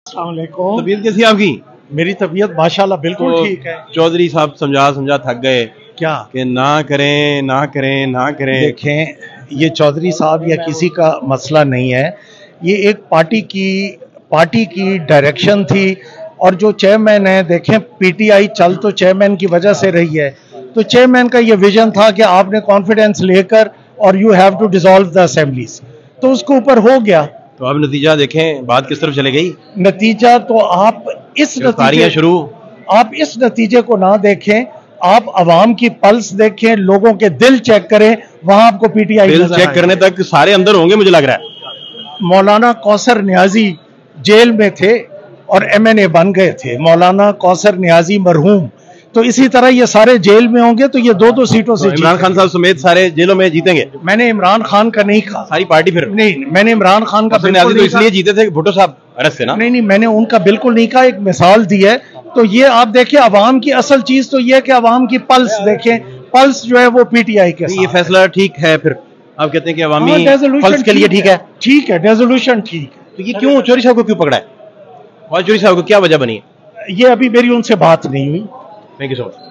अस्सलाम वालेकुम। तबीयत कैसी है आपकी? मेरी तबीयत माशाल्लाह बिल्कुल तो ठीक है। चौधरी साहब समझा समझा थक गए क्या कि ना करें ना करें ना करें। देखें, ये चौधरी साहब या किसी का मसला नहीं है, ये एक पार्टी की डायरेक्शन थी। और जो चेयरमैन है, देखें पीटीआई चल तो चेयरमैन की वजह से रही है, तो चेयरमैन का ये विजन था कि आपने कॉन्फिडेंस लेकर और you have to dissolve the assemblies, तो उसके ऊपर हो गया। तो अब नतीजा देखें, बात किस तरफ चले गई। नतीजा तो आप इस नतीजे को ना देखें, आप अवाम की पल्स देखें, लोगों के दिल चेक करें, वहां आपको पीटीआई दिल चेक करने तक सारे अंदर होंगे मुझे लग रहा है। मौलाना कौसर नियाजी जेल में थे और एमएनए बन गए थे, मौलाना कौसर नियाजी मरहूम। तो इसी तरह ये सारे जेल में होंगे, तो ये दो सीटों से इमरान खान साहब समेत सारे जेलों में जीतेंगे। मैंने इमरान खान का नहीं कहा, सारी पार्टी फिर नहीं, मैंने इमरान खान का बिल्कुल तो इसलिए जीते थे भुट्टो साहब अरेस्ट से ना। नहीं, मैंने उनका बिल्कुल नहीं कहा, एक मिसाल दी है। तो ये आप देखिए, अवाम की असल चीज तो ये है कि अवाम की पल्स देखें, पल्स जो है वो पीटीआई के साथ। ये फैसला ठीक है, फिर आप कहते हैं कि अवामी पल्स के लिए ठीक है, रेजोल्यूशन ठीक है। तो ये क्यों चौधरी साहब को क्यों पकड़ा है और चौधरी साहब को क्या वजह बनी है? ये अभी मेरी उनसे बात नहीं हुई। Thank you so much.